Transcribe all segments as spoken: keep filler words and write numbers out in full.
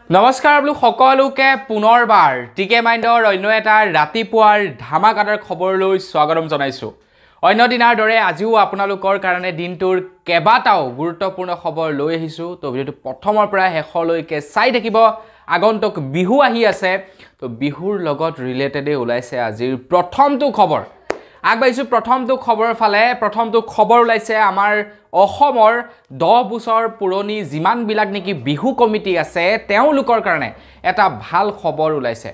নমস্কাৰ বলু সকলোকে পুনৰবাৰ টিকেমাইণ্ডৰ অন্য এটা ৰাতিপুৱাৰ ধামাকাদাৰ খবৰলৈ স্বাগতম জনাইছো। অন্য দিনাৰ দৰে আজিও আপোনালোকৰ কাৰণে দিনটোৰ কেবাটাও গুৰুত্বপূৰ্ণ খবৰ লৈ আহিছো। তো ভিডিওটো প্ৰথমৰ পৰা শেষলৈকে চাই থাকিব। আগন্তুক বিহু আহি আছে, তো বিহুৰ লগত ৰিলেটেড ওলাইছে আজিৰ প্ৰথমটো খবৰ। আগবাইছো প্ৰথমটো খবৰ ফালে। প্ৰথমটো খবৰ ওলাইছে আমাৰ অসমৰ দহ বছৰ পুৰণি যিমান বিলাক নেকি বিহু কমিটি আছে তেওঁলোকৰ কাৰণে এটা ভাল খবৰ ওলাইছে।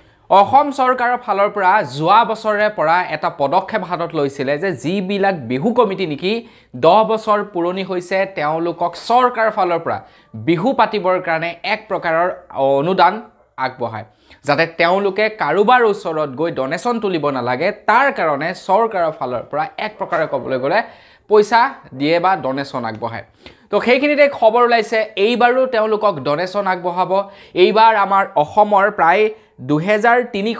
অসম চৰকাৰৰ ফালৰ পৰা যোৱা বছৰে পৰা এটা পদক্ষেপ হাতত লৈছিলে যে যিবিলাক বিহু কমিটি নেকি দহ বছৰ পুৰণি হৈছে তেওঁলোকক চৰকাৰৰ ফালৰ পৰা বিহু পাতিবৰ কাৰণে এক প্ৰকাৰৰ অনুদান আগবঢ়ায়, যাতে তেওঁলোকে কাৰোবাৰ ওচৰত গৈ ডনেশ্যন তুলিব নালাগে। তাৰ কাৰণে চৰকাৰৰ ফালৰ পৰা এক প্ৰকাৰে ক'বলৈ গ'লে পইচা দিয়ে বা ডনেশ্যন আগবঢ়ায়। তো সেইখিনিতে খবৰ ওলাইছে এইবাৰো তেওঁলোকক ডনেশ্যন আগবঢ়াব। এইবাৰ আমাৰ অসমৰ প্ৰায় দুহেজাৰ তিনিশ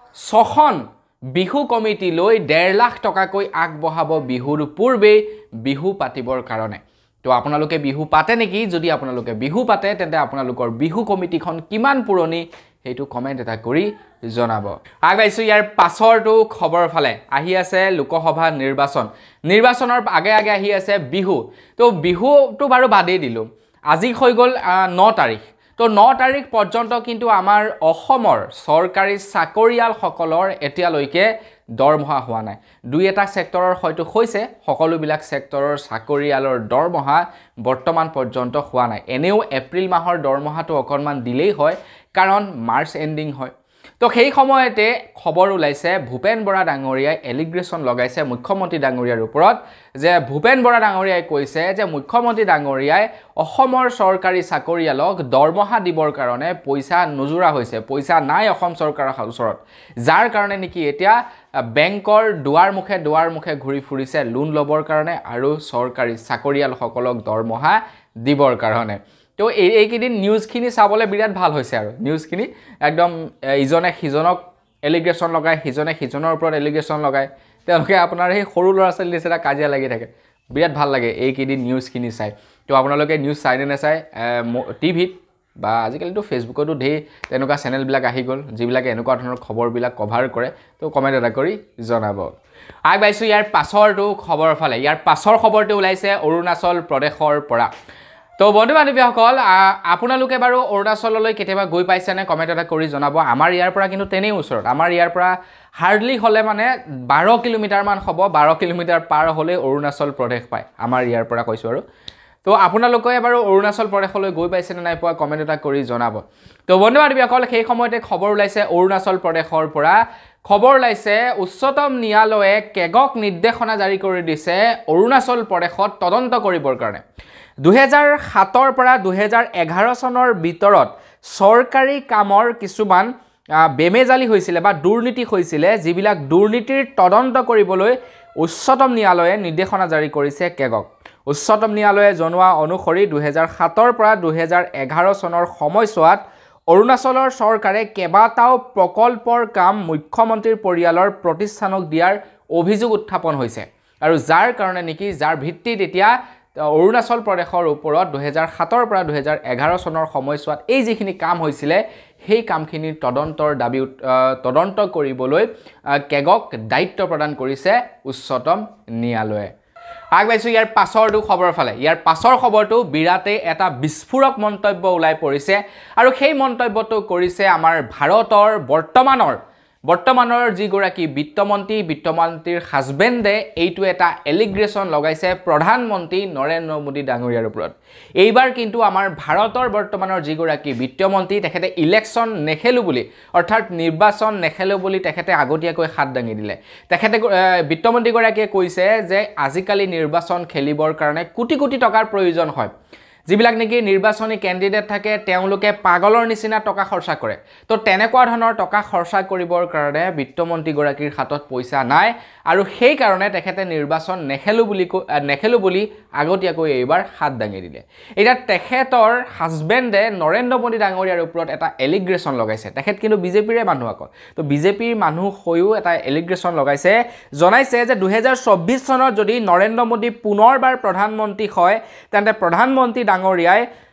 ছখন বিহু কমিটি লৈ ডেৰ লাখ টকাকৈ আগবঢ়াব বিহুৰ পূৰ্বেই বিহু পাতিবৰ কাৰণে। তো আপোনালোকে বিহু পাতে নেকি? যদি আপোনালোকে বিহু পাতে তেন্তে আপোনালোকৰ বিহু কমিটিখন কিমান পুৰণি সেইটো কমেণ্ট এটা কৰি জনাব। আগবাইছো ইয়াৰ পাছৰটো খবৰ ফালে। আহি আছে লোকসভা নিৰ্বাচন। নিৰ্বাচনৰ আগে আগে আহি আছে বিহু। তো বিহুটো বাৰু বাদেই দিলোঁ। আজি হৈ গ'ল ন তাৰিখ। তো ন তাৰিখ পৰ্যন্ত কিন্তু আমাৰ অসমৰ চৰকাৰী চাকৰিয়ালসকলৰ এতিয়ালৈকে দৰমহা হোৱা নাই। দুই এটা ছেক্টৰৰ হয়তো হৈছে, সকলোবিলাক ছেক্টৰৰ চাকৰিয়ালৰ দৰমহা বৰ্তমান পৰ্যন্ত হোৱা নাই। এনেও এপ্ৰিল মাহৰ দৰমহাটো অকণমান দিলেই হয়, কাৰণ মাৰ্চ এণ্ডিং হয়। তো সেই সময়তে খবৰ ওলাইছে ভূপেন বৰা ডাঙৰীয়াই এলিগ্ৰেশ্যন লগাইছে মুখ্যমন্ত্ৰী ডাঙৰীয়াৰ ওপৰত, যে ভূপেন বৰা ডাঙৰীয়াই কৈছে যে মুখ্যমন্ত্ৰী ডাঙৰীয়াই অসমৰ চৰকাৰী চাকৰিয়ালক দৰমহা দিবৰ কাৰণে পইচা নোজোৰা হৈছে, পইচা নাই অসম চৰকাৰৰ ওচৰত। যাৰ কাৰণে নেকি এতিয়া বেংকৰ দুৱাৰ মুখে দুৱাৰ মুখে ঘূৰি ফুৰিছে লোন ল'বৰ কাৰণে আৰু চৰকাৰী চাকৰিয়ালসকলক দৰমহা দিবৰ কাৰণে। তো এই এইকেইদিন নিউজখিনি চাবলৈ বিৰাট ভাল হৈছে আৰু নিউজখিনি একদম ইজনে সিজনক এলিগ্ৰেশ্যন লগায়, সিজনে সিজনৰ ওপৰত এলিগ্ৰেশ্যন লগায়। তেওঁলোকে আপোনাৰ সেই সৰু ল'ৰা ছোৱালীৰ নিচিনা কাজিয়া লাগি থাকে। বিৰাট ভাল লাগে এইকেইদিন নিউজখিনি চাই। তো আপোনালোকে নিউজ চাই নে নাচায় টিভিত বা আজিকালিতো ফেচবুকতো ঢেৰ তেনেকুৱা চেনেলবিলাক আহি গ'ল যিবিলাকে এনেকুৱা ধৰণৰ খবৰবিলাক কভাৰ কৰে। তো কমেণ্ট এটা কৰি জনাব। আগবাইছোঁ ইয়াৰ পাছৰটো খবৰ ফালে। ইয়াৰ পাছৰ খবৰটো ওলাইছে অৰুণাচল প্ৰদেশৰ পৰা। তো বন্ধু বান্ধৱীসকল, আপোনালোকে বাৰু অৰুণাচললৈ কেতিয়াবা গৈ পাইছেনে? কমেণ্ট এটা কৰি জনাব। আমাৰ ইয়াৰ পৰা কিন্তু তেনেই ওচৰত। আমাৰ ইয়াৰ পৰা হাৰ্ডলি হ'লে মানে বাৰ কিলোমিটাৰমান হ'ব। বাৰ কিলোমিটাৰ পাৰ হ'লে অৰুণাচল প্ৰদেশ পায়, আমাৰ ইয়াৰ পৰা কৈছোঁ আৰু। তো আপোনালোকে বাৰু অৰুণাচল প্ৰদেশলৈ গৈ পাইছেনে নাই পোৱা কমেণ্ট এটা কৰি জনাব। তো বন্ধু বান্ধৱীসকল, সেই সময়তে খবৰ ওলাইছে অৰুণাচল প্ৰদেশৰ পৰা। খবৰ ওলাইছে উচ্চতম ন্যায়ালয়ে কেগক নিৰ্দেশনা জাৰি কৰি দিছে অৰুণাচল প্ৰদেশত তদন্ত কৰিবৰ কাৰণে। দুহেজাৰ সাতৰ পৰা দুহেজাৰ এঘাৰ চনৰ ভিতৰত চৰকাৰী কামৰ কিছুমান বেমেজালি হৈছিলে বা দুৰ্নীতি হৈছিলে, যিবিলাক দুৰ্নীতিৰ তদন্ত কৰিবলৈ উচ্চতম ন্যায়ালয়ে নিৰ্দেশনা জাৰি কৰিছে কেগক। উচ্চতম ন্যায়ালয়ে জনোৱা অনুসৰি দুহেজাৰ সাতৰ পৰা দুহেজাৰ এঘাৰ চনৰ সময়ছোৱাত অৰুণাচলৰ চৰকাৰে কেইবাটাও প্ৰকল্পৰ কাম মুখ্যমন্ত্ৰীৰ পৰিয়ালৰ প্ৰতিষ্ঠানক দিয়াৰ অভিযোগ উত্থাপন হৈছে, আৰু যাৰ কাৰণে নেকি যাৰ ভিত্তিত এতিয়া অৰুণাচল প্ৰদেশৰ ওপৰত দুহেজাৰ সাতৰ পৰা দুহেজাৰ এঘাৰ চনৰ সময়ছোৱাত এই যিখিনি কাম হৈছিলে সেই কামখিনিৰ তদন্তৰ দাবী তদন্ত কৰিবলৈ কেগক দায়িত্ব প্ৰদান কৰিছে উচ্চতম ন্যায়ালয়ে। আগবাইছোঁ ইয়াৰ পাছৰটো খবৰ ফালে। ইয়াৰ পাছৰ খবৰটো বিৰাটেই এটা বিস্ফোৰক মন্তব্য ওলাই পৰিছে, আৰু সেই মন্তব্যটো কৰিছে আমাৰ ভাৰতৰ বৰ্তমানৰ বৰ্তমানৰ যিগৰাকী বিত্তমন্ত্ৰী, বিত্তমন্ত্ৰীৰ হাজবেণ্ডে এইটো এটা এলিগ্ৰেশ্যন লগাইছে প্ৰধানমন্ত্ৰী নৰেন্দ্ৰ মোদী ডাঙৰীয়াৰ ওপৰত। এইবাৰ কিন্তু আমাৰ ভাৰতৰ বৰ্তমানৰ যিগৰাকী বিত্তমন্ত্ৰী তেখেতে ইলেকশ্যন নেখেলোঁ বুলি, অৰ্থাৎ নিৰ্বাচন নেখেলোঁ বুলি তেখেতে আগতীয়াকৈ হাত দাঙি দিলে। তেখেতে বিত্তমন্ত্ৰীগৰাকীয়ে কৈছে যে আজিকালি নিৰ্বাচন খেলিবৰ কাৰণে কোটি কোটি টকাৰ প্ৰয়োজন হয়। যিবিলাক নেকি নিৰ্বাচনী কেণ্ডিডেট থাকে তেওঁলোকে পাগলৰ নিচিনা টকা খৰচা কৰে। তো তেনেকুৱা ধৰণৰ টকা খৰচা কৰিবৰ কাৰণে বিত্তমন্ত্ৰীগৰাকীৰ হাতত পইচা নাই, আৰু সেই কাৰণে তেখেতে নিৰ্বাচন নেখেলোঁ বুলি নেখেলোঁ বুলি আগতীয়াকৈ এইবাৰ হাত দাঙি দিলে। এতিয়া তেখেতৰ হাজবেণ্ডে নৰেন্দ্ৰ মোদী ডাঙৰীয়াৰ ওপৰত এটা এলিগ্ৰেশ্যন লগাইছে। তেখেত কিন্তু বিজেপিৰে মানুহ আকৌ। তো বিজেপিৰ মানুহ হৈও এটা এলিগ্ৰেশ্যন লগাইছে, জনাইছে যে দুহেজাৰ চৌব্বিছ চনত যদি নৰেন্দ্ৰ মোদী পুনৰবাৰ প্ৰধানমন্ত্ৰী হয় তেন্তে প্ৰধানমন্ত্ৰী ডাঙৰীয়াই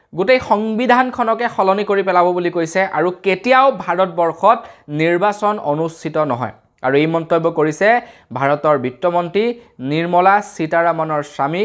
গোটেই সংবিধানখনকে সলনি কৰি পেলাব বুলি কৈছে আৰু কেতিয়াও ভাৰতবৰ্ষত নিৰ্বাচন অনুষ্ঠিত নহয় আৰু এই মন্তব্য কৰিছে ভাৰতৰ বিত্তমন্ত্ৰী নিৰ্মলা সীতাৰামনৰ স্বামী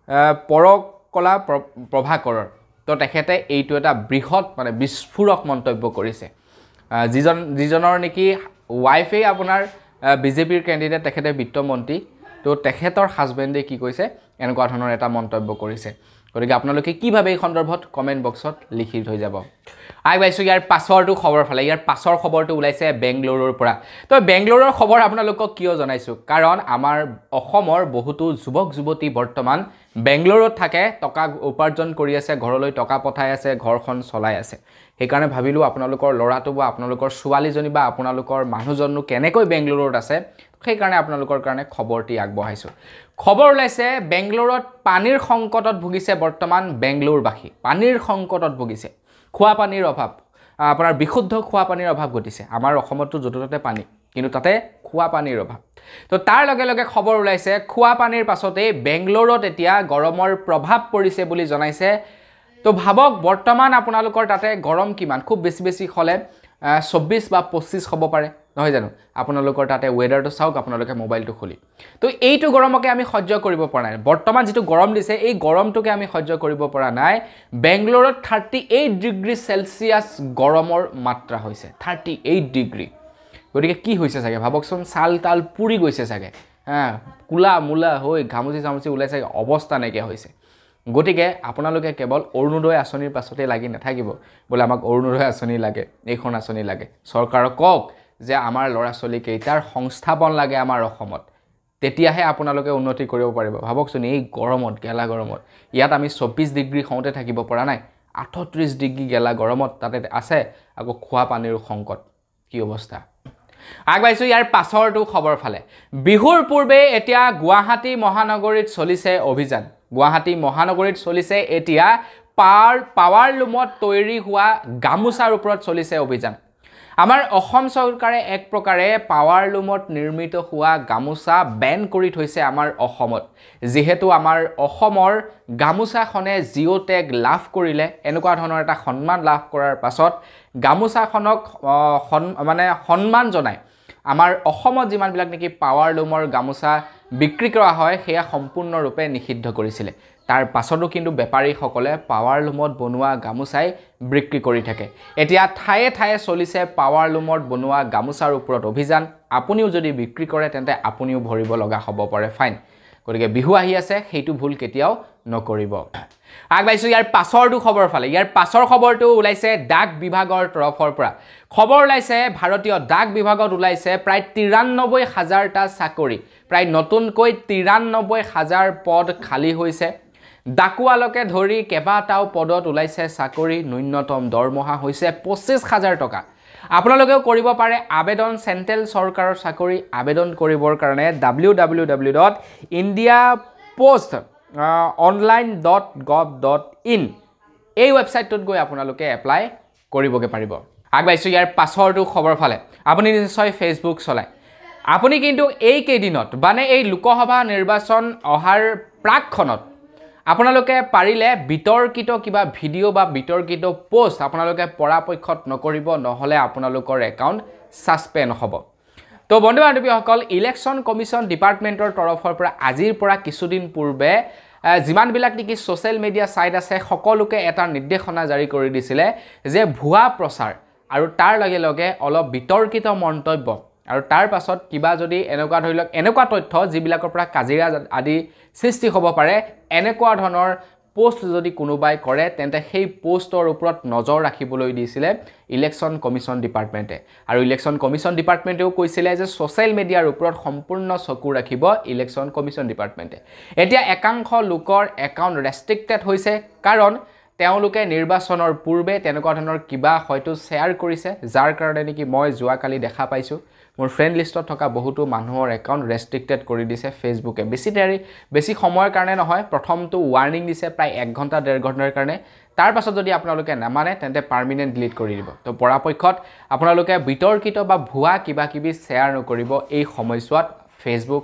পৰকলা প্ৰভাকৰৰ তো তেখেতে এইটো এটা বৃহৎ মানে বিস্ফোৰক মন্তব্য কৰিছে যিজন যিজনৰ নেকি ৱাইফে আপোনাৰ বিজেপিৰ ক্যান্ডিডেট তেখেতে বিত্তমন্ত্ৰী তো তেখেতৰ হাজবেণ্ডে কি কৈছে এনেকুৱা ধৰণৰ এটা মন্তব্য কৰিছে গতিকে আপোনালোকে কি ভাবে এই সন্দৰ্ভত কমেন্ট বক্সত লিখি থৈ যাব আই বাইছো ইয়াৰ পাছৰটো খবৰ ফালে ইয়াৰ পাছৰ খবৰটো ওলাইছে বেংগলুৰুৰ পৰা তো বেংগলুৰুৰ খবৰ আপোনালোকক কিয় জনাইছো কাৰণ আমাৰ অসমৰ বহুতো যুৱক যুৱতী বৰ্তমান বেংগলুৰুত থাকে টকা উপাৰ্জন কৰি আছে ঘৰলৈ টকা পঠাই আছে ঘৰখন চলাই আছে সেইকাৰণে ভাবিলো আপোনালোকৰ লৰাটো বা আপোনালোকৰ ছোৱালীজনী বা আপোনালোকৰ মানুহজননো কেনেকৈ বেংগলুৰুত আছে সেইকাৰণে আপোনালোকৰ কাৰণে খবৰটি আগবঢ়াইছো খবৰ ওলাইছে বেংগলুৰুত পানীৰ সংকটত ভুগিছে বৰ্তমান বেংগলুৰুবাসী পানীৰ সংকটত ভুগিছে খোৱা পানীৰ অভাৱ আপোনাৰ বিশুদ্ধ খোৱা পানীৰ অভাৱ ঘটিছে আমাৰ অসমতো যততে পানী কিন্তু তাতে খোৱা পানীৰ অভাৱ তো তাৰ লগে লগে খবৰ ওলাইছে খোৱা পানীৰ পাছতে বেংগলুৰুত এতিয়া গৰমৰ প্ৰভাৱ পৰিছে বুলি জনাইছে তো ভাবক বৰ্তমান আপোনালোকৰ তাতে গৰম কিমান খুব বেছি বেছি হলে চৌব্বিছ বা পঁচিছ হ'ব পাৰে নহয় জানো আপোনালোকৰ তাতে ওয়েদাৰটো চাওক আপোনালোকে মোবাইলটো খুলি তো এইটো গৰমকে আমি সহ্য কৰিব পৰা নাই বৰ্তমান যেটো গৰম দিছে এই গৰমটোকে আমি সহ্য কৰিব পৰা নাই বেংগলুৰুত থাৰ্টি এইট ডিগ্ৰী সেলসিয়াস গৰমৰ মাত্ৰা হৈছে থাৰ্টি এইট ডিগ্ৰী গতিকে কি হৈছে চাগে ভাবকচোন সাল তাল পুৰি গৈছে চাগে হ্যাঁ কুলা মুলা হৈ ঘামুচি চামুচি ওলাইছে অৱস্থা নাইকিয়া হৈছে গতিকে আপোনালোকে কেৱল অৰুণোদয় আঁচনিৰ পাছতে লাগি নাথাকিব বলে আমাক অৰুণোদয় আঁচনি লাগে এইখন আঁচনি লাগে চৰকাৰক কক যে আমাৰ লৰা চলি কেইটাৰ সংস্থাপন লাগে আমাৰ অসমত তেতিয়াহে আপোনালোকে উন্নতি কৰিব পাৰিব ভাবকচোন এই গৰমত গেলা গৰমত ইয়াত আমি চৌব্বিছ ডিগ্ৰী খওঁতে থাকিব পৰা নাই আঠত্ৰিছ ডিগ্ৰী গেলা গৰমত তাতে আছে আকৌ খোৱা পানীৰ সংকট কি অৱস্থা আগবাইছো ইয়াৰ পাছৰটো খবৰ ফালে বিহুৰ পূৰ্বে এতিয়া গুৱাহাটী মহানগৰীত চলিছে অভিযান গুৱাহাটী মহানগৰীত চলিছে এতিয়া পাৰ পাৱাৰ লুমত তৈৰি হোৱা গামুচাৰ ওপৰত চলিছে অভিযান আমাৰ অসম চৰকাৰে এক প্ৰকাৰে পাৱাৰ লুমত নিৰ্মিত হোৱা গামুচা বেন কৰি থৈছে আমাৰ অসমত যেহেতু আমাৰ অসমৰ গামুচাখনে জিঅ' টেগ লাভ কৰিলে এনেকুৱা ধৰণৰ এটা সন্মান লাভ কৰাৰ পাছত গামুচাখনক মানে সন্মান জনাই আমাৰ অসমত যিমান বিলাক নেকি পাৱাৰ লুমৰ গামুচা বিক্ৰী কৰা হয় সেয়া সম্পূৰ্ণৰূপে নিষিদ্ধ কৰিছিলে তাৰ পাছতো কিন্তু বেপাৰী সকলে পাৱাৰ লুমত বনোৱা গামুচাই বিক্ৰী কৰি থাকে এতিয়া ঠায়ে ঠায়ে চলিছে পাৱাৰ লুমত বনোৱা গামুচাৰ ওপৰত অভিযান আপুনিও যদি বিক্ৰী কৰে তেন্তে আপুনিও ভৰিব লগা হ'ব পাৰে ফাইন গতিকে বিহু আহি আছে সেইটো ভুল কেতিয়াও নকৰিব আগবাইছো ইয়াৰ পাছৰটো খবৰ ফালে ইয়াৰ পাছৰ খবৰটো ওলাইছে ডাক বিভাগৰ তৰফৰ পৰা খবৰ ওলাইছে ভাৰতীয় ডাক বিভাগত ওলাইছে প্ৰায় তিৰানব্বৈ হাজাৰটা চাকৰি প্ৰায় নতুনকৈ তিৰানব্বৈ হাজাৰ পদ খালী হৈছে ডাকুৱালকে ধৰি কেবাটাও পদত ওলাইছে চাকৰি ন্যূনতম দৰমহা হৈছে পঁচিছ হাজাৰ টকা আপোনালোকেও কৰিব পাৰে আবেদন চেন্ট্ৰেল চৰকাৰৰ চাকৰি আবেদন কৰিবৰ কাৰণে W W W dot India post online dot gov dot in এই ৱেবছাইটটোত গৈ আপোনালোকে এপ্লাই কৰিবগে পাৰিব আগবাইছো ইয়াৰ পাছৰটো খবৰ ফালে আপুনি নিশ্চয় ফেচবুক চলায় আপুনি কিন্তু এই কেইদিনত মানে এই লোকসভা নিৰ্বাচন অহাৰ প্ৰাকখনত আপোনালোকে পাৰিলে বিতৰ্কিত কিবা ভিডিঅ' বা বিতৰ্কিত পোষ্ট আপোনালোকে পৰাপক্ষত নকৰিব নহলে আপোনালোকৰ একাউণ্ট সাসপেন্ড হ'ব তো বন্ধু বান্ধৱীসকল ইলেকশ্যন কমিশ্যন ডিপাৰ্টমেণ্টৰ তৰফৰ পৰা আজিৰ পৰা কিছুদিন পূৰ্বে যিমান বিলাক নেকি সোশ্যাল মিডিয়া সাইট আছে সকলোকে এটা নিৰ্দেশনা জাৰি কৰি দিছিলে যে ভুৱা প্ৰচাৰ আৰু তাৰ লগে লগে অলপ বিতৰ্কিত মন্তব্য আৰু তাৰ পাছত কিবা যদি এনেকুৱা ধৰি লওক এনেকুৱা তথ্য যিবিলাকৰ পৰা কাজিৰা আদি সৃষ্টি হ'ব পাৰে এনেকুৱা ধৰণৰ পোষ্ট যদি কোনোবাই কৰে তেন্তে সেই পোষ্টৰ ওপৰত নজৰ ৰাখিবলৈ দিছিলে ইলেকশ্যন কমিশ্যন ডিপাৰ্টমেণ্টে আৰু ইলেকশ্যন কমিশ্যন ডিপাৰ্টমেণ্টেও কৈছিলে যে সোশ্যাল মিডিয়াৰ ওপৰত সম্পূৰ্ণ চকু ৰাখিব ইলেকশ্যন কমিশ্যন ডিপাৰ্টমেণ্টে এতিয়া একাংশ লোকৰ একাউণ্ট ৰেষ্ট্ৰিক্টেড হৈছে কাৰণ তেওঁলোকে নিৰ্বাচনৰ পূৰ্বে তেনেকুৱা ধৰণৰ কিবা হয়তো শ্বেয়াৰ কৰিছে যাৰ কাৰণে নেকি মই যোৱাকালি দেখা পাইছো মোৰ ফ্ৰেণ্ড লিষ্টত থকা বহুতো মানুহৰ একাউণ্ট ৰেষ্ট্ৰিক্টেড কৰি দিছে ফেচবুকে বেছি দেৰি বেছি সময়ৰ কাৰণে নহয় প্ৰথমটো ৱাৰ্নিং দিছে প্ৰায় এক ঘণ্টা ডেৰ ঘণ্টাৰ কাৰণে তাৰ পাছত যদি আপোনালোকে নামানে তেন্তে পাৰ্মানেণ্ট ডিলিট কৰি দিব তো পৰাপক্ষত আপোনালোকে বিতৰ্কিত বা ভুৱা কিবা কিবি শ্বেয়াৰ নকৰিব এই সময়ছোৱাত Facebook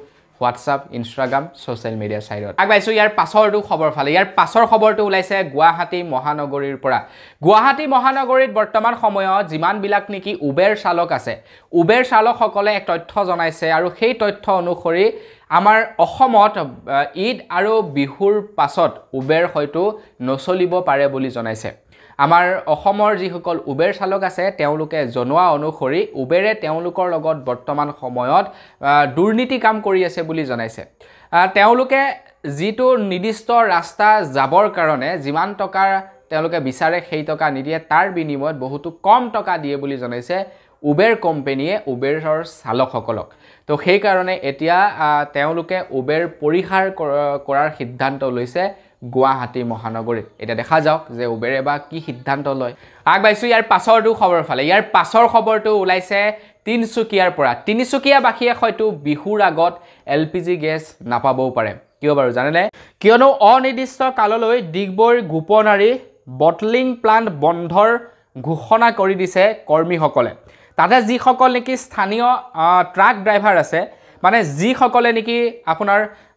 WhatsApp Instagram social media সাইটত আগবাইছো ইয়াৰ পাছৰটো খবৰ ফালে ইয়াৰ পাছৰ খবৰটো ওলাইছে গুৱাহাটী মহানগৰীৰ পৰা গুৱাহাটী মহানগৰীত বৰ্তমান সময়ত যিমান বিলাক নেকি উবেৰ চালক আছে উবেৰ চালকসকলে এক তথ্য জনাইছে আৰু সেই তথ্য অনুসৰি আমাৰ অসমত ঈদ আৰু বিহুৰ পাছত উবেৰ হয়তো নচলিব পাৰে বুলি জনাইছে আমাৰ অসমৰ যিসকল উবেৰ চালক আছে তেওঁলোকে জনোৱা অনুসৰি উবেৰে তেওঁলোকৰ লগত বৰ্তমান সময়ত দুৰ্নীতি কাম কৰি আছে বুলি জনাইছে তেওঁলোকে যিটো নিৰ্দিষ্ট ৰাস্তা যাবৰ কাৰণে যিমান টকা তেওঁলোকে বিচাৰে সেই টকা নিদিয়ে তাৰ বিনিময়ত বহুতো কম টকা দিয়ে বুলি জনাইছে উবেৰ কোম্পানীয়ে উবেৰৰ চালকসকলক তো সেই কাৰণে এতিয়া তেওঁলোকে উবেৰ পৰিহাৰ কৰাৰ সিদ্ধান্ত লৈছে গুৱাহাটী মহানগৰীত এটা দেখা যাওক যে উবেৰে বা কি সিদ্ধান্ত লয় আগবাইছো ইয়াৰ পাছৰটো খবৰ ফালে ইয়াৰ পাছৰ খবৰটো ওলাইছে তিনচুকীয়াৰ পৰা তিনচুকীয়া বাসীয়ে হয়তো বিহুৰ আগত এলপিজি গেছ নাপাবও পাৰে কিয় বাৰু জানেনে কিয়নো অনিৰ্দিষ্ট কাললৈ ডিগবৈৰ গোপনাৰী বটলিং প্লান্ট বন্ধৰ ঘোষণা কৰি দিছে কৰ্মীসকলে তাতে যিসকল নেকি স্থানীয় ট্ৰাক ড্ৰাইভাৰ আছে মানে যিসকলে নেকি আপোনাৰ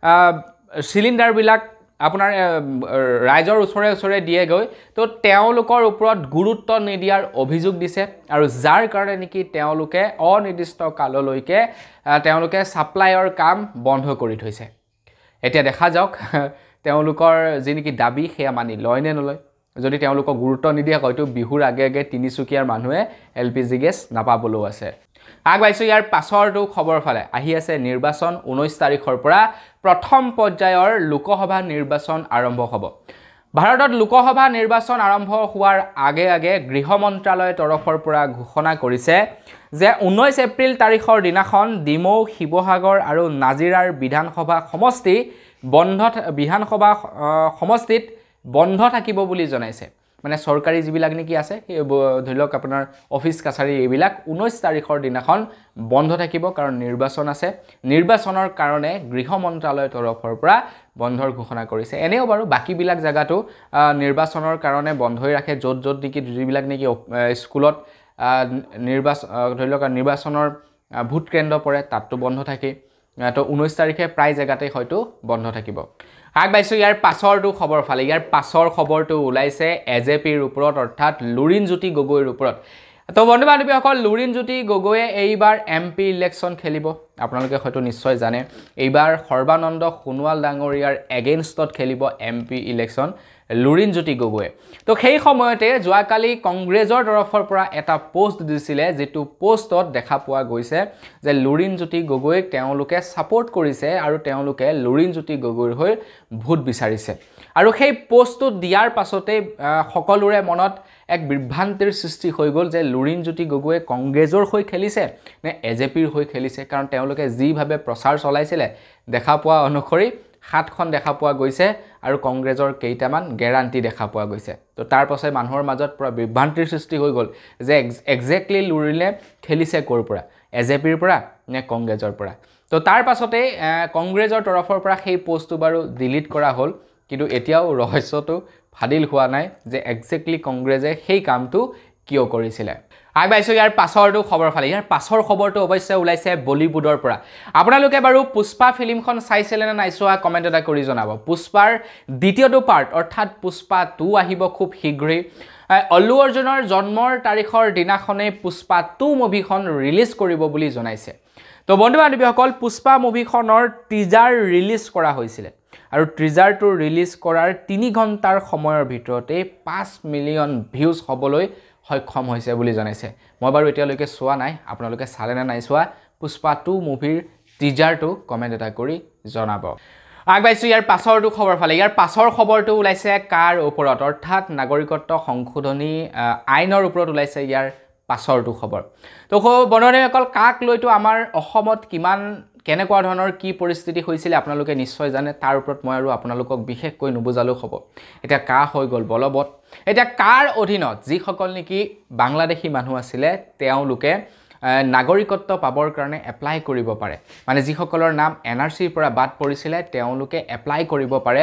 সিলিণ্ডাৰবিলাক আপোনাৰ ৰাইজৰ ওচৰে ওচৰে দিয়ে গৈ তো তেওঁলোকৰ ওপৰত গুৰুত্ব নিদিয়াৰ অভিযোগ দিছে আৰু যাৰ কাৰণে নেকি তেওঁলোকে অনিৰ্দিষ্ট কাললৈকে তেওঁলোকে সাপ্লাইৰ কাম বন্ধ কৰি থৈছে এতিয়া দেখা যাওক তেওঁলোকৰ যি নেকি দাবী সেয়া মানি লয় নে নলয় যদি তেওঁলোকক গুৰুত্ব নিদিয়ে হয়তো বিহুৰ আগে আগে তিনিচুকীয়াৰ মানুহে এলপিজি গেছ নাপাবলৈও আছে আগবাইছো ইয়াৰ পাছৰটো খবৰ ফালে আহি আছে নিৰ্বাচন ঊনৈশ তাৰিখৰ পৰা প্ৰথম পৰ্যায়ৰ লোকসভা নিৰ্বাচন আৰম্ভ হ'ব ভাৰতত লোকসভা নিৰ্বাচন আৰম্ভ হোৱাৰ আগে আগে গৃহ মন্ত্ৰালয়ৰ তৰফৰ পৰা ঘোষণা কৰিছে যে ঊনৈশ এপ্ৰিল তাৰিখৰ দিনাখন ডিমৌ শিৱসাগৰ আৰু নাজিৰাৰ বিধানসভা সমষ্টি বন্ধ বিধানসভা সমষ্টিত বন্ধ থাকিব বুলি জনাইছে মানে সৰকাৰি যিবিলাক নেকি আছে ধৰি লওক আপোনাৰ অফিস কাছাৰী এইবিলাক ঊনৈশ তাৰিখৰ দিনাখন বন্ধ থাকিব কাৰণ নিৰ্বাচন আছে নিৰ্বাচনৰ কাৰণে গৃহ মন্ত্ৰালয়ৰ তৰফৰ পৰা বন্ধৰ ঘোষণা কৰিছে এনেও বাৰু বাকিবিলাক জায়গাটো নিৰ্বাচনৰ কাৰণে বন্ধ হৈ ৰাখে যত যত নেকি যিবিলাক নেকি স্কুলত নিৰ্বাচন ধৰি লওক নিৰ্বাচনৰ ভোট কেন্দ্ৰ পৰে তাতটো বন্ধ থাকে তো ঊনৈশ তাৰিখে প্ৰায় জায়গাতে হয়তো বন্ধ থাকিব আগবাইছো ইয়াৰ পাছৰটো খবৰ ফালে ইয়াৰ পাছৰ খবৰটো ওলাইছে এজেপিৰ ওপৰত অৰ্থাৎ লুৰিণজ্যোতি গগৈৰ ওপৰত তো বন্ধু বান্ধৱীসকল লুৰিণজ্যোতি গগৈয়ে এইবাৰ এমপি ইলেকশ্যন খেলিব আপোনালোকে হয়তো নিশ্চয় জানে এইবাৰ সৰ্বানন্দ সোণোৱাল ডাঙৰীয়াৰ এগেইনষ্টত খেলিব এমপি ইলেকশ্যন লুৰিণজ্যোতি গগৈয়ে তো সেই সময়তে যোৱাকালি কংগ্ৰেছৰ তৰফৰ পৰা এটা পোষ্ট দিছিলে যেটো পোষ্টত দেখা পোৱা গৈছে যে লুৰিণজ্যোতি গগৈক তেওঁলোকে সাপোৰ্ট কৰিছে আৰু তেওঁলোকে লুৰিণজ্যোতি গগৈৰ হৈ ভোট বিচাৰিছে আৰু সেই পোষ্টটো দিয়াৰ পাছতে সকলোৰে মনত এক বিভ্ৰান্তিৰ সৃষ্টি হৈ গল যে লুৰিণজ্যোতি গগৈয়ে কংগ্ৰেছৰ হৈ খেলিছে নে এজেপিৰ হৈ খেলিছে কাৰণ তেওঁলোকে যিভাৱে প্ৰচাৰ চলাইছিলে দেখা পোৱা অনুসৰি সাতখন দেখা পোৱা গৈছে আৰু কংগ্ৰেছৰ কেইটামান গ্যাৰান্টি দেখা পোৱা গৈছে তো তাৰ পাছতে মানুহৰ মাজত পুৰা বিভ্ৰান্তিৰ সৃষ্টি হৈ গল যে এক্স্যাক্টলি লুৰিণে খেলিছে কৰ পৰা এজেপিৰ পৰা নে কংগ্ৰেছৰ পৰা তো তাৰ পাছতে কংগ্ৰেছৰ তৰফৰ পৰা সেই পোষ্টটো বাৰু ডিলিট কৰা হ'ল কিন্তু এতিয়াও ৰহস্যটো ফাদিল হোৱা নাই যে এক্স্যাক্টলি কংগ্ৰেছে সেই কামটো কিয় কৰিছিলে আগবাইছো ইয়াৰ পাছৰটো খবৰ ফালে ইয়াৰ পাছৰ খবৰটো অৱশ্যে ওলাইছে বলিউডৰ পৰা আপোনালোকে বাৰু পুষ্পা ফিল্মখন চাইছিলে নে নাই চোৱা কমেন্ট এটা কৰি জনাব পুষ্পাৰ দ্বিতীয়টো পাৰ্ট অৰ্থাৎ পুষ্পা টু আহিব খুব শীঘ্ৰেই অল্লু অৰ্জুনৰ জন্মৰ তাৰিখৰ দিনাখনে পুষ্পা টু মুভিখন ৰিলিজ কৰিব বুলি জনাইছে তো বন্ধু বান্ধৱীসকল পুষ্পা মুভিখনৰ টিজাৰ ৰিলিজ কৰা হৈছিল আৰু টিজাৰটো ৰিলিজ কৰাৰ তিনি ঘণ্টাৰ সময়ৰ ভিতৰতে পাঁচ মিলিয়ন ভিউজ হ'বলৈ সক্ষম হৈছে বুলি জনাইছে মই বাৰু এতিয়ালৈকে চোৱা নাই আপোনালোকে চালে নে নাই চোৱা পুষ্পা টু মুভিৰ টিজাৰটো কমেন্ট এটা কৰি জনাব আগবাইছো ইয়াৰ পাছৰটো খবৰ ফালে ইয়াৰ পাছৰ খবৰটো ওলাইছে কাৰ ওপৰত অৰ্থাৎ নাগৰিকত্ব সংশোধনী আইনৰ ওপৰত ওলাইছে ইয়াৰ পাছৰটো খবৰ তো বন্ধুসকল কাক লৈতো আমাৰ অসমত কিমান কেনেকুৱা ধৰণৰ কি পৰিস্থিতি হৈছিল আপোনালোকে নিশ্চয় জানে তাৰ ওপৰত মই আৰু আপোনালোকক বিশেষকৈ নুবুজালো হ'ব এটা কা হৈ গল বলবত এটা কাৰ অধীনত যি সকল নেকি বাংলাদেশী মানুহ আছিল তেওঁলোকে নাগৰিকত্ব পাবৰ কাৰণে এপ্লাই কৰিব পাৰে মানে যি সকলৰ নাম এনআৰসিৰ পৰা বাদ পৰিছিল তেওঁলোকে এপ্লাই কৰিব পাৰে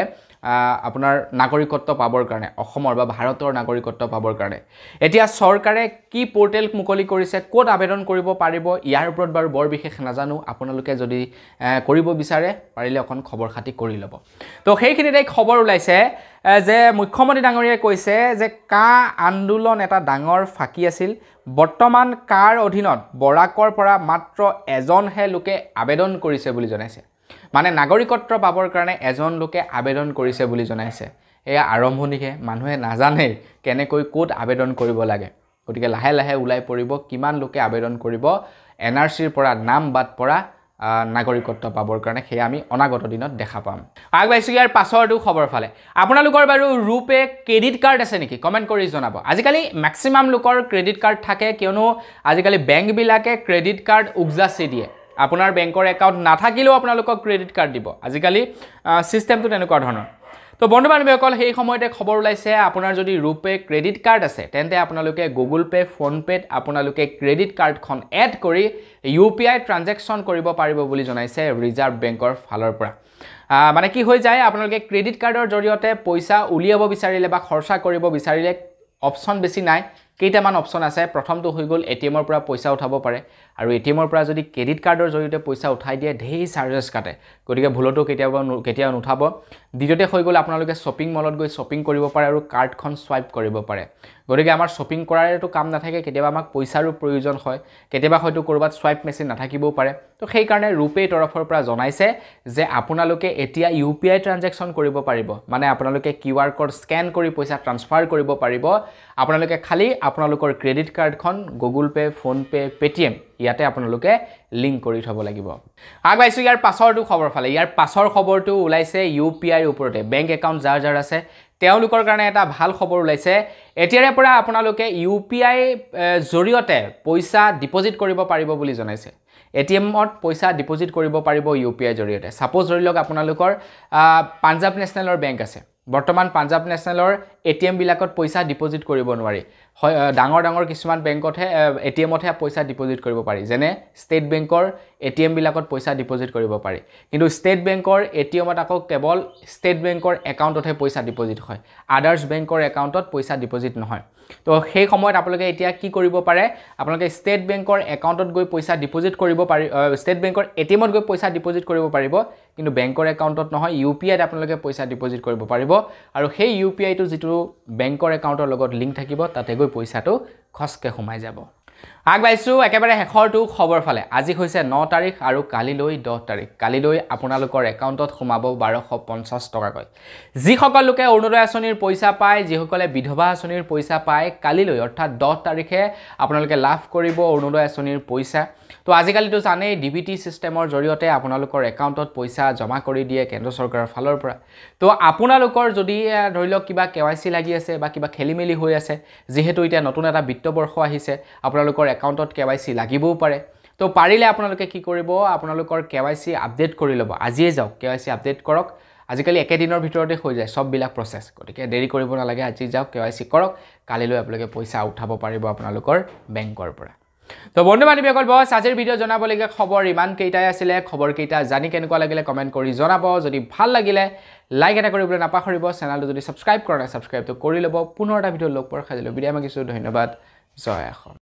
আপোনাৰ নাগৰিকত্ব পাবৰ কাৰণে অসমৰ বা ভাৰতৰ নাগৰিকত্ব পাবৰ কাৰণে এতিয়া চৰকাৰে কি পোৰ্টেল মুকলি কৰিছে ক'ত আবেদন কৰিব পাৰিব ইয়াৰ ওপৰত বাৰু বৰ বিশেষ নাজানো আপোনালোকে যদি কৰিব বিচাৰে পাৰিলে অকন খবৰ খাতি কৰি ল'ব তো সেইখিনিতে খবৰ ওলাইছে যে মুখ্যমন্ত্ৰী ডাঙৰীয়াই কৈছে যে কা আন্দোলন এটা ডাঙৰ ফাকি আছিল বৰ্তমান কাৰ অধীনত বৰাকৰ পৰা মাত্ৰ এজনহে লোকে আবেদন কৰিছে বুলি জনাইছে মানে নাগৰিকত্ব পাবৰ কাৰণে এজন লোকে আবেদন কৰিছে বুলি জনাইছে এয়া আৰম্ভণিহে মানুহে নাজানে কেনেকৈ কোড আবেদন কৰিব লাগে গতিকে লাহে লাহে উলাই পৰিব কিমান লোকে আবেদন কৰিব এনআৰসিৰ পৰা নাম বাদ পৰা নাগৰিকত্ব পাবৰ কাৰণে হে আমি অনাগত দিনত দেখা পাম আগবাইছো ইয়াৰ পাছৰটো খবৰ ফালে আপোনালোকৰ বাৰু ৰূপে ক্ৰেডিট কাৰ্ড আছে নেকি কমেন্ট কৰি জনাব আজিকালি ম্যাক্সিমাম লোকৰ ক্ৰেডিট কাৰ্ড থাকে কিয়নো আজিকালি বেংক বিলাকে ক্ৰেডিট কাৰ্ড উগজাসি দিয়ে আপোনাৰ বেংকৰ একাউণ্ট নাথাকিলেও আপোনালোকক ক্ৰেডিট কাৰ্ড দিব আজিকালি সিস্টেমটো তেনেকুৱা ধৰণৰ তো বন্ধু বান্ধৱীসকল সেই সময়তে খবৰ ওলাইছে আপোনাৰ যদি ৰূপে ক্ৰেডিট কাৰ্ড আছে তেন্তে আপোনালোকে গুগল পে ফোন পেত আপোনালোকে ক্ৰেডিট কাৰ্ডখন এড কৰি ইউপিআই ট্ৰানজেকচন কৰিব পাৰিব বুলি জনাইছে ৰিজাৰ্ভ বেংকৰ ফালৰ পৰা মানে কি হৈ যায় আপোনালোকে ক্ৰেডিট কাৰ্ডৰ জৰিয়তে পইচা উলিয়াব বিচাৰিলে বা খৰচা কৰিব বিচাৰিলে অপচন বেছি নাই কেইটামান অপচন আছে প্ৰথমটো হৈ গল এটিএমৰ পৰা পইচা উঠাব পাৰে আৰু এটিএমৰ পৰা যদি ক্ৰেডিট কাৰ্ডৰ জৰিয়তে পইচা উঠাই দিয়ে ঢেৰ চাৰ্জেছ কাটে গতিকে ভুলটো কেতিয়াবা কেতিয়াও নুঠাব দ্বিতীয়তে হৈ গল আপোনালোকে শপিং মলত গৈ শপিং কৰিব পাৰে আৰু কাৰ্ডখন সোৱাইপ কৰিব পাৰে গতিকে আমাৰ শপিং কৰাৰেটো কাম নাথাকে কেতিয়াবা আমাক পইচাৰো প্ৰয়োজন হয় কেতিয়াবা হয়তো কৰবাত সোৱাইপ মেচিন নাথাকিবও পাৰে তো সেই কাৰণে ৰূপে তৰফৰ পৰা জনাইছে যে আপোনালোকে এতিয়া ইউপিআই ট্ৰানজেকচন কৰিব পাৰিব মানে আপোনালোকে কিউআৰ কোড স্ক্যান কৰি পইচা ট্ৰান্সফাৰ কৰিব পাৰিব আপোনালোকে খালি আপোনালোকৰ ক্ৰেডিট কাৰ্ডখন Google Pay PhonePe Paytm ইয়াতে আপোনালোকে লিংক কৰি থব লাগিব আগবাইছো ইয়াৰ পাছৰটো খবৰ ফালে ইয়াৰ পাছৰ খবৰটো ওলাইছে ইউপিআইৰ ওপৰতে বেংক একাউণ্ট যাৰ যাৰ আছে তেওঁলোকৰ কাৰণে এটা ভাল খবৰ ওলাইছে এতিয়াৰে পৰা আপোনালোকে ইউপিআই জৰিয়তে পইচা ডিপোজিট কৰিব পাৰিব বুলি জনাইছে এটিএমত পইচা ডিপোজিট কৰিব পাৰিব ইউপিআই জৰিয়তে সাপোজ ধৰি লওক আপোনালোকৰ পাঞ্জাব নেচনেলৰ বেংক আছে বৰ্তমান পাঞ্জাব নেচনেলৰ এটিএম বিলাকত পইচা ডিপোজিট কৰিব নোৱাৰি ডাঙৰ ডাঙৰ কিছুমান বেংকতহে এটিএমতহে পইচা ডিপোজিট কৰিব পাৰি যেনে ষ্টেট বেংকৰ এটিএম বিলাকত পইচা ডিপোজিট কৰিব পাৰি কিন্তু ষ্টেট বেংকৰ এটিএমত আকৌ কেৱল ষ্টেট বেংকৰ একাউণ্টতহে পইচা ডিপোজিট হয় আদাৰ্স বেংকৰ একাউণ্টত পইচা ডিপোজিট নহয় তো সেই সময়ত আপোনালোকে এতিয়া কি কৰিব পাৰে আপোনালোকে ষ্টেট বেংকৰ একাউণ্টত গৈ পইচা ডিপোজিট কৰিব পাৰি ষ্টেট বেংকৰ এটিএমত গৈ পইচা ডিপোজিট কৰিব পাৰিব কিন্তু বেংকৰ একাউণ্টত নহয় ইউপিআইত আপোনালোকে পইচা ডিপোজিট কৰিব পাৰিব আৰু সেই ইউপিআইটো যিটো বেংকৰ একাউণ্টৰ লগত লিংক থাকিব তাতে গৈ পইচাটো খসকে সোমাই যাব আগবাইছো একেবাৰে হেখৰটো খবৰ ফালে আজি হৈছে ন তাৰিখ আৰু কালিলৈ দহ তাৰিখ কালিলৈ আপোনালোকৰ একাউণ্টত সোমাব বাৰশ পঞ্চাছ টকাকৈ যিসকল লোকে অৰুণোদয় আঁচনিৰ পইচা পায় যিসকলে বিধৱা আঁচনিৰ পইচা পায় কালিলৈ অৰ্থাৎ দহ তাৰিখে আপোনালোকে লাভ কৰিব অৰুণোদয় আঁচনিৰ পইচা তো আজিকালিতো জানেই ডিবিটি সিস্টেমৰ জৰিয়তে আপোনালোকৰ একাউণ্টত পইচা জমা কৰি দিয়ে কেন্দ্ৰ চৰকাৰৰ ফালৰ পৰা তো আপোনালোকৰ যদি ধৰি লওক কিবা কেৱাইচি লাগি আছে বা কিবা খেলিমেলি হৈ আছে যেহেতু এতিয়া নতুন এটা বিত্ত বৰ্ষ আহিছে আপোনালোকৰ একাউণ্টত কেৱাইচি লাগিবও পাৰে তো পাৰিলে আপোনালোকে কি কৰিব আপোনালোকৰ কেৱাইচি আপডেট কৰি ল'ব আজিয়ে যাওক কেৱাইচি আপডেট কৰক আজিকালি একেদিনৰ ভিতৰতে হৈ যায় সব বিলাক প্ৰসেস গতিকে দেৰি কৰিব নালাগে আজি যাওক কেৱাইচি কৰক কালিলৈ আপোনালোকে পইচা উঠাব পাৰিব আপোনালোকৰ বেংকৰ পৰা তো বন্ধু বান্ধৱীসকল বস আজিৰ ভিডিও জনাবলগীয়া খবৰ ইমান কেইটাই আছিলে খবৰ কেইটা জানি কেনেকুৱা লাগিলে কমেন্ট কৰি জনাব যদি ভাল লাগিলে লাইক এটা কৰিবলৈ নাপাহৰিব চেনেলটো যদি সাবস্ক্ৰাইব কৰা নাই সাবস্ক্ৰাইবটো কৰি ল'ব পুনৰ এটা ভিডিও লগ পোৱাৰ খাজিলৈ বিদায় মাগিছো ধন্যবাদ জয় অসম।